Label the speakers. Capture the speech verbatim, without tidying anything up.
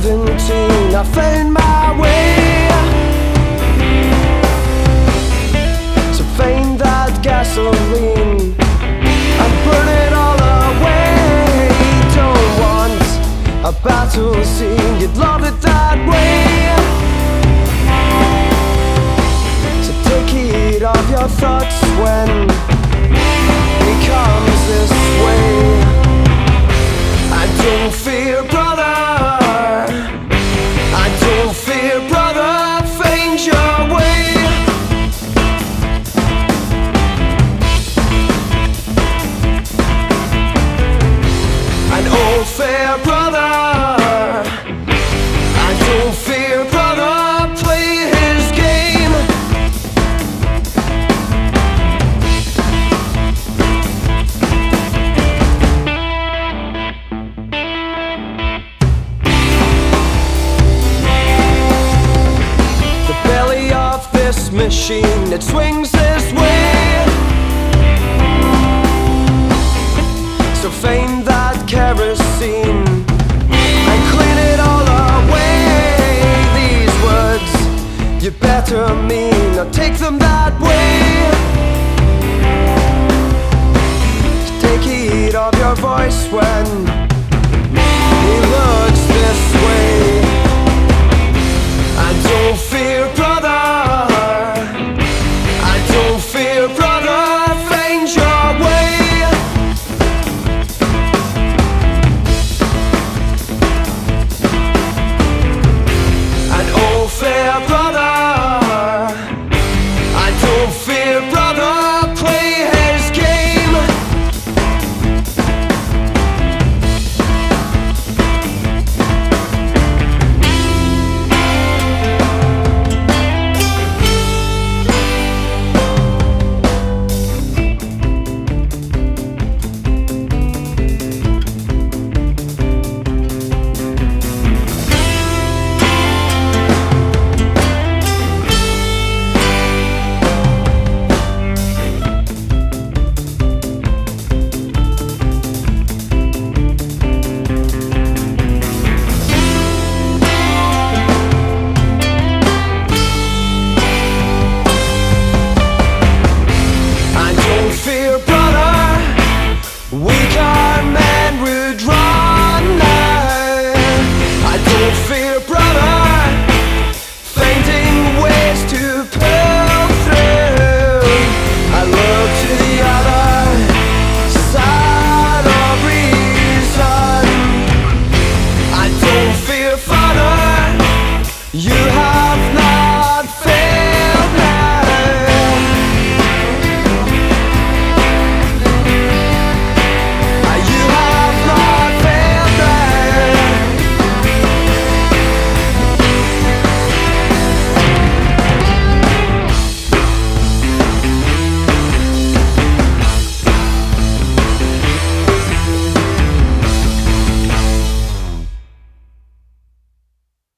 Speaker 1: seventeen, I found my way to find that gasoline and burn it all away. Don't want a battle scene, you'd love it that way. So take heed of your thoughts when he comes this way. I don't fear, brother, I don't fear, brother, find your way. An old fair brother, I don't fear, brother, play his game. The belly of this machine, it swings this way. So find that kerosene and clean it all away. These words you better mean, or take them that way. Take heed of your voice when he looks this way. I don't fear, brother, I don't fear, brother, find your way. An old fair brother, I don't fear, brother, play his game. Fear, brother, weak our men would run now. I don't fear